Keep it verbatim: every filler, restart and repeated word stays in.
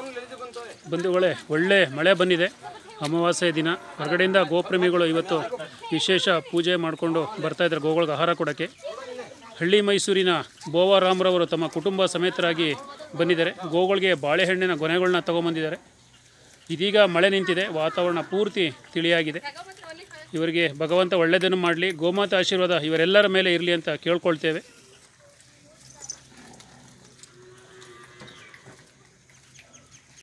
ಬಂಧುಗಳೇ, ಒಳ್ಳೆ ಮಳೆ ಬಂದಿದೆ. ಅಮಾವಾಸ್ಯೆ ದಿನ ಹೊರಗಡೆಯಿಂದ ಗೋಪ್ರೇಮಿಗಳು ಇವತ್ತು ವಿಶೇಷ ಪೂಜೆ ಮಾಡಿಕೊಂಡು ಬರ್ತಾಯಿದ್ದಾರೆ ಗೋಗಳಿಗೆ ಆಹಾರ ಕೊಡೋಕ್ಕೆ. ಹಳ್ಳಿ ಮೈಸೂರಿನ ಬೋವಾರಾಮ್ರವರು ತಮ್ಮ ಕುಟುಂಬ ಸಮೇತರಾಗಿ ಬಂದಿದ್ದಾರೆ. ಗೋಗಳಿಗೆ ಬಾಳೆಹಣ್ಣಿನ ಗೊನೆಗಳನ್ನ ತೊಗೊಂಬಂದಿದ್ದಾರೆ. ಇದೀಗ ಮಳೆ ನಿಂತಿದೆ, ವಾತಾವರಣ ಪೂರ್ತಿ ತಿಳಿಯಾಗಿದೆ. ಇವರಿಗೆ ಭಗವಂತ ಒಳ್ಳೆಯದನ್ನು ಮಾಡಲಿ, ಗೋಮಾತೆ ಆಶೀರ್ವಾದ ಇವರೆಲ್ಲರ ಮೇಲೆ ಇರಲಿ ಅಂತ ಕೇಳ್ಕೊಳ್ತೇವೆ.